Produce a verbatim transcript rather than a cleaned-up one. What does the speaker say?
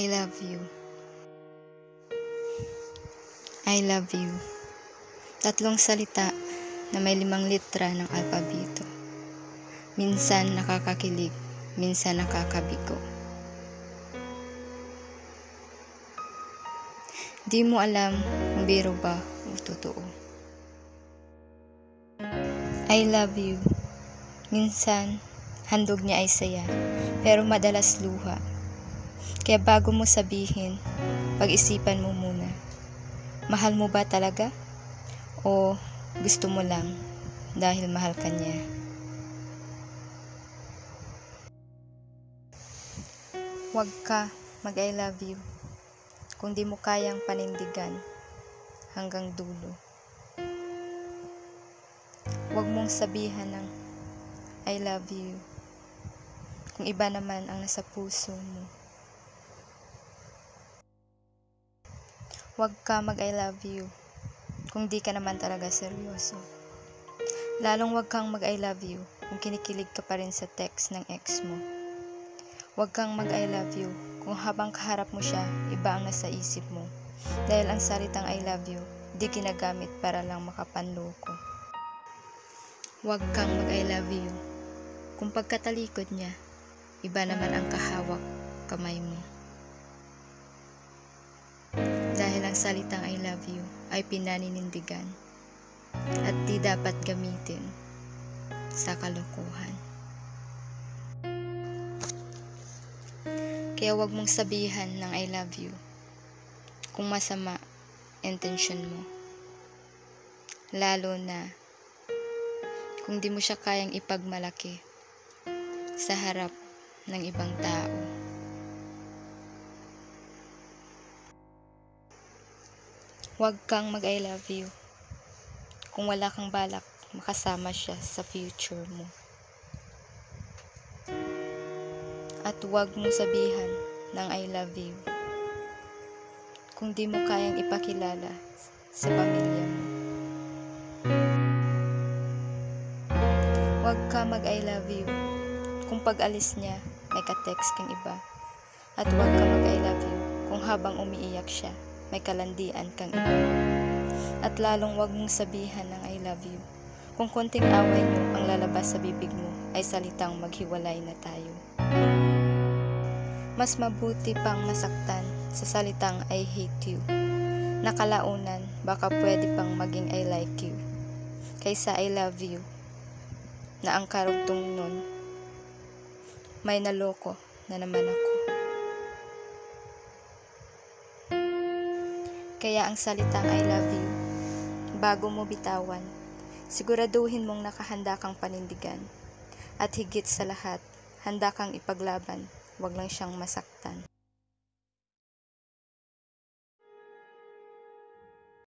I love you. I love you. Tatlong salita na may limang litra ng alpabeto. Minsan nakakakilig, minsan nakakabigo. Di mo alam kung biro ba o totoo. I love you. Minsan, handog niya ay saya, pero madalas luha. Kaya bago mo sabihin, pag-isipan mo muna. Mahal mo ba talaga? O gusto mo lang dahil mahal ka niya? Huwag ka mag-I love you kung di mo kayang panindigan hanggang dulo. Huwag mong sabihan ng I love you kung iba naman ang nasa puso mo. Huwag ka mag-I love you kung di ka naman talaga seryoso. Lalong huwag kang mag-I love you kung kinikilig ka pa rin sa text ng ex mo. Huwag kang mag-I love you kung habang kaharap mo siya, iba ang nasa isip mo. Dahil ang salitang I love you, di ginagamit para lang makapanloko. Huwag kang mag-I love you kung pagkatalikod niya, iba naman ang kahawak kamay mo. Dahil ang salitang I love you ay pinaninindigan at di dapat gamitin sa kalokohan. Kaya huwag mong sabihan ng I love you kung masama intensyon mo. Lalo na kung di mo siya kayang ipagmalaki sa harap ng ibang tao. Huwag kang mag-I love you kung wala kang balak makasama siya sa future mo. At huwag mong sabihan ng I love you kung di mo kayang ipakilala sa pamilya mo. Huwag ka mag-I love you kung pag-alis niya may ka-text kang iba. At huwag ka mag-I love you kung habang umiiyak siya may kalandian kang iba. At lalong huwag mong sabihan ng I love you kung konting away niyo ang lalabas sa bibig mo ay salitang maghiwalay na tayo. Mas mabuti pang masaktan sa salitang I hate you. Nakalaunan baka pwede pang maging I like you kaysa I love you na ang karugtong nun may naloko na naman ako. Kaya ang salitang I love you, bago mo bitawan, siguraduhin mong nakahanda kang panindigan. At higit sa lahat, handa kang ipaglaban, wag lang siyang masaktan.